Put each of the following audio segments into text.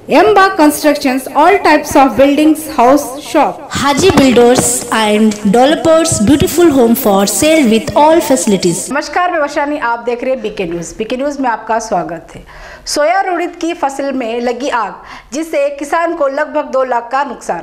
Yamba Constructions, all types of buildings, house, shop. Haji Builders and Developers, beautiful home for sale with all facilities. नमस्कार, मैं वर्षानी, आप देख रहे हैं BK news. BK news में आपका स्वागत है। सोया और उड़द की फसल में लगी आग, जिससे किसान को लगभग 2 लाख का नुकसान।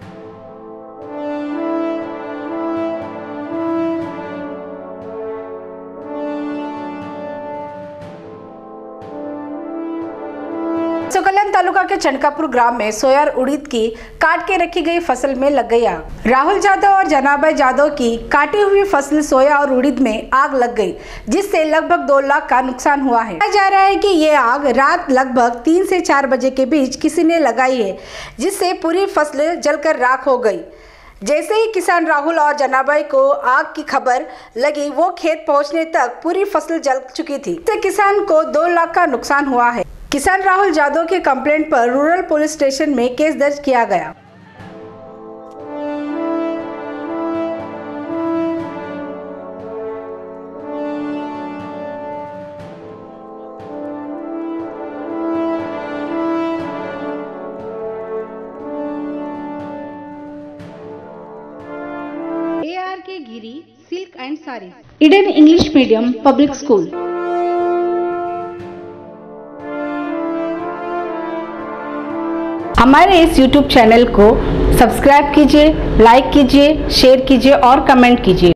कल्याण तालुका के चनकापुर ग्राम में सोया और उड़द की काट के रखी गई फसल में लग गई आग। राहुल यादव और जनाबाई यादव की काटी हुई फसल सोया और उड़द में आग लग गई, जिससे लगभग 2 लाख का नुकसान हुआ है। कहा जा रहा है कि ये आग रात लगभग 3 से 4 बजे के बीच किसी ने लगाई है, जिससे पूरी फसल जलकर राख हो गई। जैसे ही किसान राहुल और जनाबाई को आग की खबर लगी, वो खेत पहुंचने तक पूरी फसल जल चुकी थी। इससे किसान को 2 लाख का नुकसान हुआ है। किसान राहुल यादव के कंप्लेंट पर रूरल पुलिस स्टेशन में केस दर्ज किया गया। ARK Giri silk and sari, Eden English medium public school. हमारे इस YouTube चैनल को सब्सक्राइब कीजिए, लाइक कीजिए, शेयर कीजिए और कमेंट कीजिए।